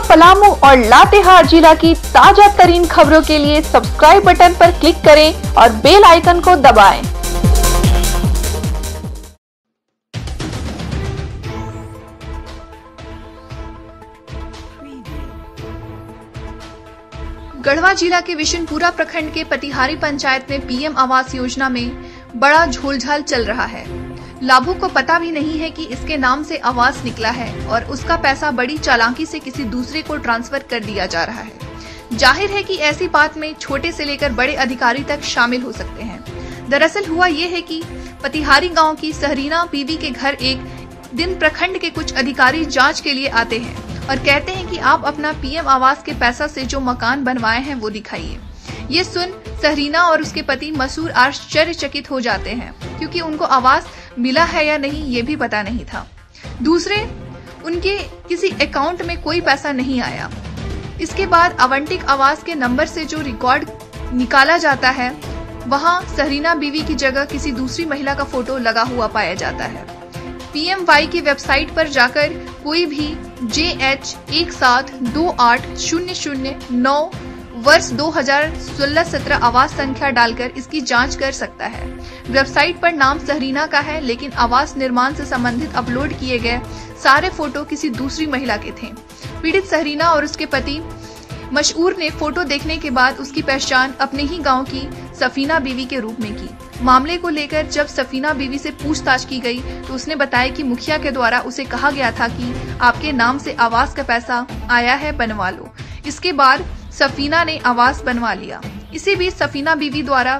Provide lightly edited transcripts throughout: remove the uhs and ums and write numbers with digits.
पलामू और लातेहार जिला की ताजा तरीन खबरों के लिए सब्सक्राइब बटन पर क्लिक करें और बेल आइकन को दबाएं। गढ़वा जिला के विशनपुरा प्रखंड के पतिहारी पंचायत में पीएम आवास योजना में बड़ा झोलझाल चल रहा है। लाभुक को पता भी नहीं है कि इसके नाम से आवास निकला है और उसका पैसा बड़ी चालाकी से किसी दूसरे को ट्रांसफर कर दिया जा रहा है। जाहिर है कि ऐसी बात में छोटे से लेकर बड़े अधिकारी तक शामिल हो सकते हैं। दरअसल हुआ ये है कि पतिहारी गांव की सहरीना बीवी के घर एक दिन प्रखंड के कुछ अधिकारी जांच के लिए आते हैं और कहते हैं कि आप अपना पीएम आवास के पैसा से जो मकान बनवाए हैं वो दिखाइए। ये सुन सहरीना और उसके पति मसूर आश्चर्यचकित हो जाते हैं, क्योंकि उनको आवास मिला है या नहीं ये भी पता नहीं था। दूसरे, उनके किसी अकाउंट में कोई पैसा नहीं आया। इसके बाद आवंटिक आवास के नंबर से जो रिकॉर्ड निकाला जाता है, वहाँ सहरीना बीवी की जगह किसी दूसरी महिला का फोटो लगा हुआ पाया जाता है। PMY की वेबसाइट पर जाकर कोई भी JH1728009 वर्ष 2016-17 आवास संख्या डालकर इसकी जांच कर सकता है। वेबसाइट पर नाम सहरीना का है, लेकिन आवास निर्माण से संबंधित अपलोड किए गए सारे फोटो किसी दूसरी महिला के थे। पीड़ित सहरीना और उसके पति मशहूर ने फोटो देखने के बाद उसकी पहचान अपने ही गांव की सफीना बीवी के रूप में की। मामले को लेकर जब सफीना बीवी से पूछताछ की गई तो उसने बताया कि मुखिया के द्वारा उसे कहा गया था कि आपके नाम से आवास का पैसा आया है, बनवा लो। इसके बाद सफीना ने आवास बनवा लिया। इसी बीच सफीना बीवी द्वारा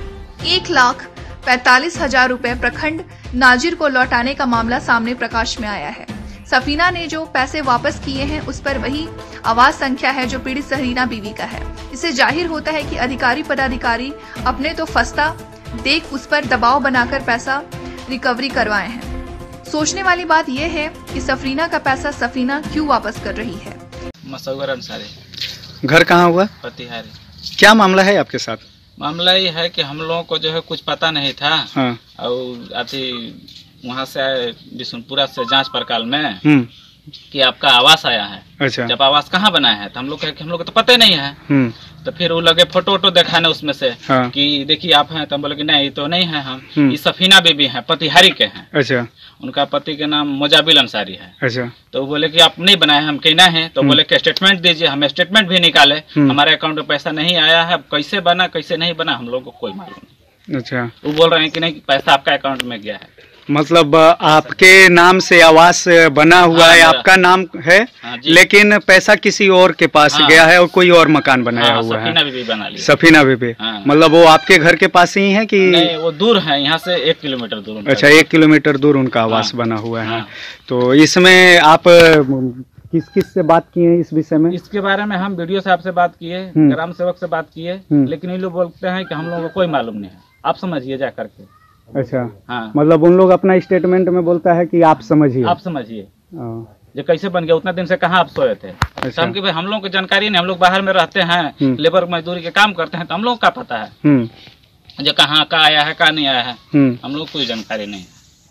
1,45,000 रुपए प्रखंड नाजिर को लौटाने का मामला सामने प्रकाश में आया है। सफीना ने जो पैसे वापस किए हैं उस पर वही आवास संख्या है जो पीड़ित सहरीना बीवी का है। इससे जाहिर होता है कि अधिकारी पदाधिकारी अपने तो फंसता देख उस पर दबाव बनाकर पैसा रिकवरी करवाए हैं। सोचने वाली बात यह है कि सफरीना का पैसा सफीना क्यों वापस कर रही है। मसूर अंसारी। घर कहाँ हुआ? पतिहारी। क्या मामला है आपके साथ? मामला ये है कि हम लोगों को जो है कुछ पता नहीं था। हाँ। और अति वहाँ से आए विशनपुरा से जांच पड़ताल में कि आपका आवास आया है। अच्छा। जब आवास कहाँ बनाया है तो हम लोग कहे कि हम लोग को तो पता ही नहीं है। तो फिर वो लगे फोटो वोटो दिखाने उसमें से। हाँ। कि देखिए आप हैं, तो हम बोले कि नहीं तो नहीं है हम। ये सफीना बीबी हैं, पतिहारी के हैं। अच्छा। उनका पति के नाम मुजाबिल अंसारी है। अच्छा। तो वो बोले कि आप नहीं बनाए, हम कहना है। तो बोले कि स्टेटमेंट दीजिए। हम स्टेटमेंट भी निकाले, हमारे अकाउंट में पैसा नहीं आया है। कैसे बना कैसे नहीं बना हम लोग को कोई मालूम नहीं। अच्छा। वो बोल रहे हैं कि नहीं पैसा आपका अकाउंट में गया है। मतलब आपके नाम से आवास बना हुआ है, आपका नाम है, लेकिन पैसा किसी और के पास गया है और कोई और मकान बनाया हुआ है। सफीना बीबी बना लिया। सफीना बीबी। मतलब वो आपके घर के पास ही है कि नहीं? वो दूर है, यहाँ से 1 किलोमीटर दूर। अच्छा, 1 किलोमीटर दूर उनका आवास बना हुआ है। तो इसमें आप किस से बात किए हैं इस विषय में? इसके बारे में हम BDO साहब से बात किए, ग्राम सेवक से बात किए, लेकिन ये लोग बोलते हैं कि हम लोगों को कोई मालूम नहीं है, आप समझिए जा करके। अच्छा। हाँ। मतलब उन लोग अपना स्टेटमेंट में बोलता है कि आप समझिए। आप समझिए जो कैसे बन गया, उतना दिन से कहाँ आप सोए थे। अच्छा। हम कि भाई हम लोगों को जानकारी नहीं, हम लोग बाहर में रहते हैं, लेबर मजदूरी के काम करते हैं, तो हम लोग का पता है जो कहाँ का आया है का नहीं आया है, हम लोग कोई जानकारी नहीं।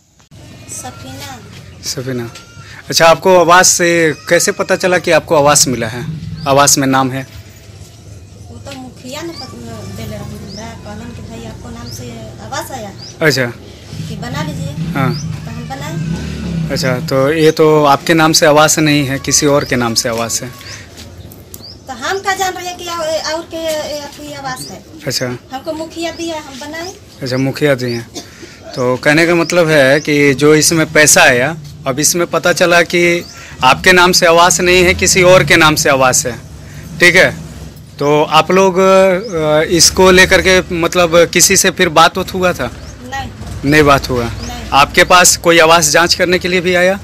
सफीना। अच्छा, आपको आवास से कैसे पता चला कि आपको आवास मिला है, आवास में नाम है? वो तो मुखिया ने देले कहलन कि भाई आपको नाम से आवास आया। अच्छा। कि बना लीजिए। हाँ। तो हम बनाए। अच्छा, तो ये तो आपके नाम से आवास नहीं है, किसी और के नाम से आवास है। तो हम क्या जान रहे हैं कि और के आवास है। अच्छा। हमको मुखिया दिया, हम बनाए। अच्छा, मुखिया दिए। तो कहने का मतलब है कि जो इसमें पैसा आया, अब इसमें पता चला कि आपके नाम से आवास नहीं है, किसी और के नाम से आवास है। ठीक है, तो आप लोग इसको लेकर के मतलब किसी से फिर बात हुआ था? नहीं बात हुआ। नहीं। आपके पास कोई आवास जांच करने के लिए भी आया?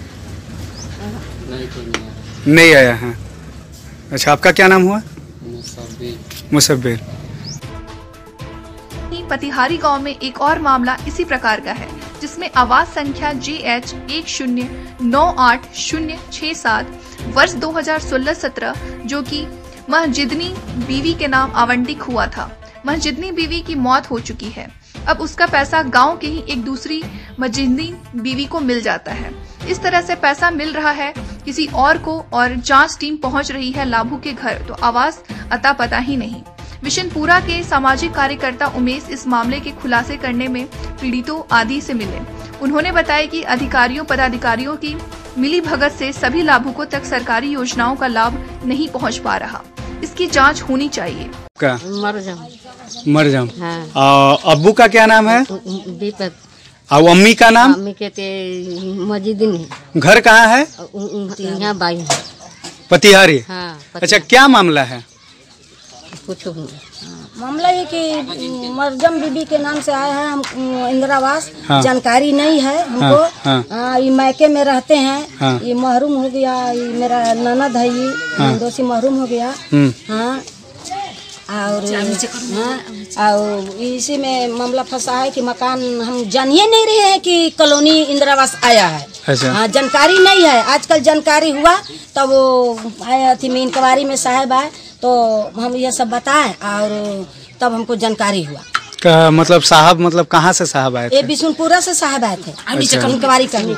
नहीं आया है। अच्छा, आपका क्या नाम हुआ? मुसब्बिर। पतिहारी गांव में एक और मामला इसी प्रकार का है, जिसमें आवास संख्या JH1098067 वर्ष 2016-17 जो कि महजिदनी बीवी के नाम आवंटित हुआ था। महजिदनी बीवी की मौत हो चुकी है। अब उसका पैसा गांव के ही एक दूसरी महजिदनी बीवी को मिल जाता है। इस तरह से पैसा मिल रहा है किसी और को और जांच टीम पहुंच रही है लाभू के घर तो आवास अता पता ही नहीं। विशनपुरा के सामाजिक कार्यकर्ता उमेश इस मामले के खुलासे करने में पीड़ितों आदि से मिले। उन्होंने बताया कि अधिकारियों पदाधिकारियों की मिली भगत से सभी लाभुकों तक सरकारी योजनाओं का लाभ नहीं पहुंच पा रहा। इसकी जांच होनी चाहिए। मरजम। हाँ। अब्बू का क्या नाम है? दीपक। और अम्मी का नाम? अम्मी कहते मजीदीन है। घर कहाँ है? यहाँ बाई है। पतिहारी। हाँ, अच्छा, क्या मामला है? कुछ मामला ये कि मरजम बीबी के नाम से आया है हम इंदिरा आवास। हाँ। जानकारी नहीं है हमको। हाँ। ये मायके में रहते हैं। हाँ। ये महरूम हो गया, ये मेरा ननद है, ये हाँ। दोषी महरूम हो गया। हाँ। और इसी में मामला फंसा है कि मकान हम जान ही नहीं रहे हैं कि कॉलोनी इंदिरा आवास आया है। अच्छा। हाँ, जानकारी नहीं है। आजकल जानकारी हुआ तब वो आया थी में इंक्वायरी में साहब आए तो हम ये सब बताएं और तब हमको जानकारी हुआ। मतलब साहब मतलब कहाँ से साहब आए थे? ये विशनपुरा से साहब आए थे। अच्छा। इंक्वायरी करने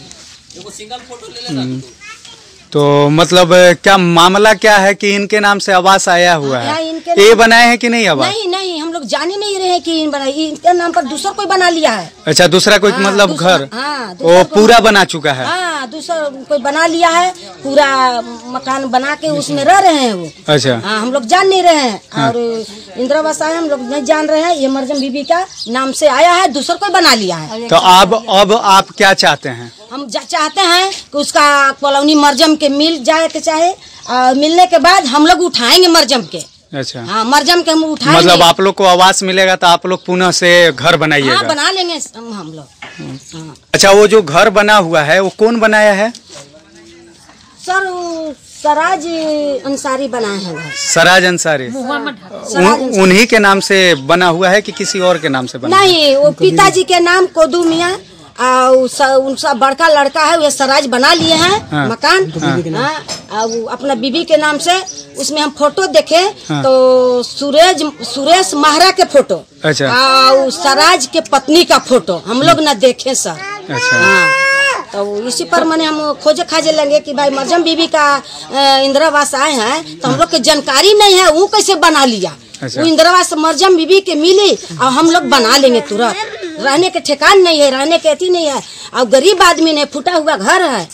तो मतलब क्या मामला क्या है कि इनके नाम से आवास आया हुआ है? ये बनाए हैं कि नहीं आवास? नहीं, हम लोग जान ही नहीं रहे कि इनके नाम पर दूसरा कोई बना लिया है। अच्छा, दूसरा कोई मतलब घर वो पूरा बना चुका है? हाँ, दूसरा कोई बना लिया है, पूरा मकान बना के उसमें रह रहे हैं वो। अच्छा। हाँ, हम लोग जान नहीं रहे हैं। हाँ। और इंदिरा आवास आया हम लोग नहीं जान रहे हैं। ये मरजम बीबी का नाम से आया है, दूसरा कोई बना लिया है। तो अब आप क्या चाहते हैं? हम चाहते हैं कि उसका कॉलोनी मरजम के मिल जाए के चाहे और मिलने के बाद हम लोग उठाएंगे मरजम के। अच्छा। हाँ, मरजम के हम उठाएंगे। मतलब आप लोग को आवास मिलेगा तो आप लोग पुनः से घर बनाइएगा? हाँ, बना लेंगे हम लोग। हाँ। अच्छा, वो जो घर बना हुआ है वो कौन बनाया है? सर सराज अंसारी बनाए हैं घर। सराज अंसारी। उन्हीं के नाम से बना हुआ है कि किसी और के नाम से बना? नहीं, वो पिताजी के नाम कोदू मियाँ उनका बड़का लड़का है, वे सराज बना लिए हैं। हाँ। मकान। हाँ। अपना बीबी के नाम से उसमें हम फोटो देखे। हाँ। तो सुरेश महारा के फोटो। अच्छा। और सराज के पत्नी का फोटो हम लोग न देखे सर। अच्छा। हाँ। तो इसी पर मैंने हम खोजे खाजे लेंगे कि भाई मरजम बीबी का इंदिरा आवास आए हैं तो हम लोग के जानकारी नहीं है वो कैसे बना लिया। अच्छा। वो इंदिरा आवास मरजम बीबी के मिली और हम लोग बना लेंगे तुरंत। रहने के ठिकान नहीं है, रहने के अति नहीं है और गरीब आदमी ने फूटा हुआ घर है।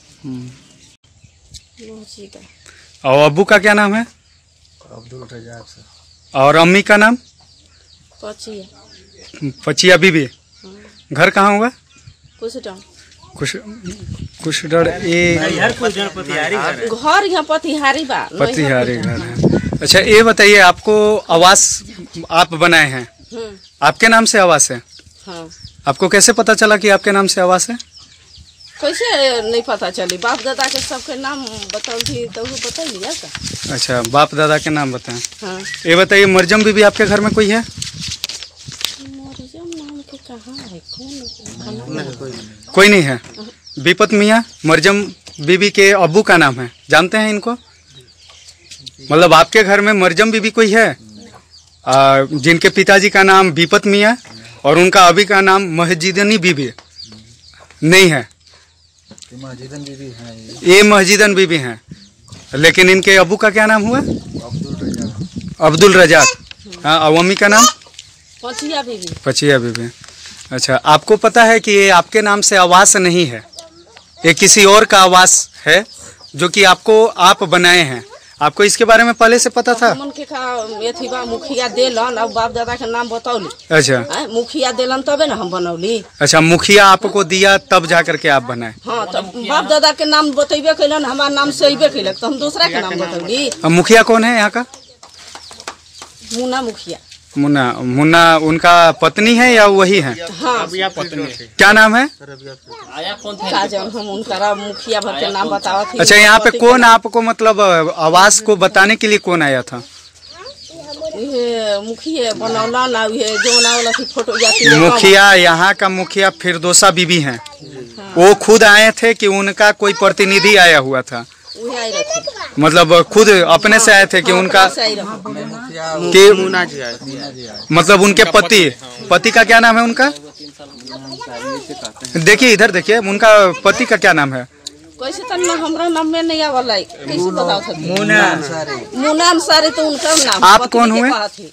और अब्बू का क्या नाम है? अब्दुल रजाक। और अम्मी का नाम? पचिया बीबी। घर कहाँ हुआ? कुशडर। घर यहाँ पतिहारी घर है। अच्छा, ये बताइए, आपको आवास आप बनाए हैं, आपके नाम से आवास है? हाँ। आपको कैसे पता चला कि आपके नाम से आवास है? कैसे नहीं पता चली? बाप दादा के सबके नाम बताओ थी तो बता लिया का। अच्छा, बाप दादा के नाम बताएं। हाँ। ये बताइए, मरजम बीबी आपके घर में कोई है? मरजम नाम के कहाँ है? कोई नहीं है। विपत मियाँ मरजम बीबी के अब्बू का नाम है, जानते हैं इनको? मतलब आपके घर में मरजम बीबी कोई है जिनके पिताजी का नाम विपत मियाँ और उनका अभी का नाम महजिदनी बीबी नहीं है? महजिदन बीबी है। ये महजिदन बीबी हैं, लेकिन इनके अब्बू का क्या नाम हुआ? अब्दुल रजाक। हाँ, और अम्मी का नाम? पचिया बीबी। अच्छा, आपको पता है कि ये आपके नाम से आवास नहीं है, ये किसी और का आवास है जो कि आप बनाए हैं? आपको इसके बारे में पहले से पता था? मुखिया देलन और बाप दादा के नाम बतौली। अच्छा। मुखिया देलन तबे ना हम बनौली। अच्छा, मुखिया आपको दिया तब जा करके आप बनाए? हाँ, तब बाप दादा के नाम बतेबे कैलन, हमारा नाम से अबे कैलक तो हम दूसरा के नाम बतौली। मुखिया कौन है यहाँ का? मुन्ना मुखिया। मुन्ना उनका पत्नी है या वही है? हाँ, पत्नी। क्या नाम है? हम उनका मुखिया भर के नाम बतावा थी। अच्छा, यहाँ पे कौन आपको मतलब आवास को बताने के लिए कौन आया था? मुखिया बनौला ना, जो फोटो मुखिया यहाँ का मुखिया फिरदौसा बीबी हैं। हाँ। वो खुद आए थे कि उनका कोई प्रतिनिधि आया हुआ था? मतलब खुद अपने से आए थे कि उनका कि मतलब उनके पति का क्या नाम है उनका? देखिए इधर देखिए, उनका पति का क्या नाम है? कैसे तो हमरा नाम में नहीं आवला है, कैसे बताओ था? मुन्ना अंसारी तो उनका नाम। आप कौन हुए?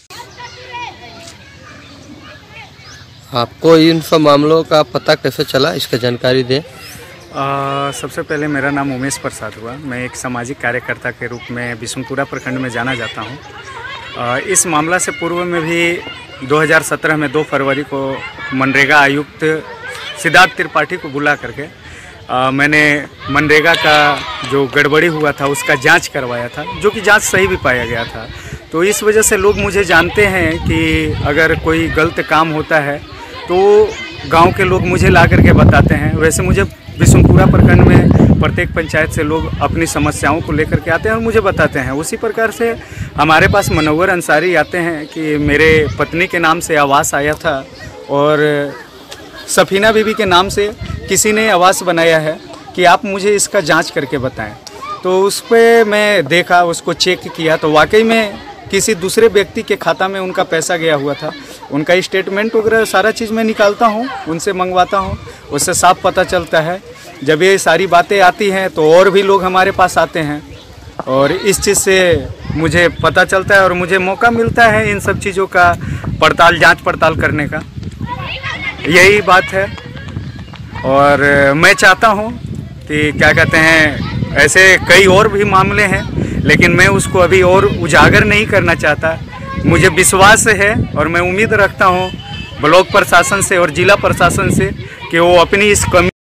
आपको इन सब मामलों का पता कैसे चला, इसका जानकारी दें। सबसे पहले मेरा नाम उमेश प्रसाद हुआ। मैं एक सामाजिक कार्यकर्ता के रूप में बिशुनपुरा प्रखंड में जाना जाता हूँ। इस मामला से पूर्व में भी 2017 में 2 फरवरी को मनरेगा आयुक्त सिद्धार्थ त्रिपाठी को बुला करके मैंने मनरेगा का जो गड़बड़ी हुआ था उसका जांच करवाया था, जो कि जांच सही भी पाया गया था। तो इस वजह से लोग मुझे जानते हैं कि अगर कोई गलत काम होता है तो गांव के लोग मुझे ला करके बताते हैं। वैसे मुझे बिशुनपुरा प्रखंड में प्रत्येक पंचायत से लोग अपनी समस्याओं को लेकर के आते हैं और मुझे बताते हैं। उसी प्रकार से हमारे पास मनोवर अंसारी आते हैं कि मेरे पत्नी के नाम से आवास आया था और सफीना बीबी के नाम से किसी ने आवास बनाया है कि आप मुझे इसका जांच करके बताएं। तो उस पर मैं देखा, उसको चेक किया तो वाकई में किसी दूसरे व्यक्ति के खाता में उनका पैसा गया हुआ था। उनका स्टेटमेंट वगैरह सारा चीज़ मैं निकालता हूँ, उनसे मंगवाता हूँ, उससे साफ पता चलता है। जब ये सारी बातें आती हैं तो और भी लोग हमारे पास आते हैं और इस चीज़ से मुझे पता चलता है और मुझे मौका मिलता है इन सब चीज़ों का जांच पड़ताल करने का। यही बात है। और मैं चाहता हूँ कि क्या कहते हैं, ऐसे कई और भी मामले हैं लेकिन मैं उसको अभी और उजागर नहीं करना चाहता। मुझे विश्वास है और मैं उम्मीद रखता हूँ ब्लॉक प्रशासन से और जिला प्रशासन से कि वो अपनी इस कमी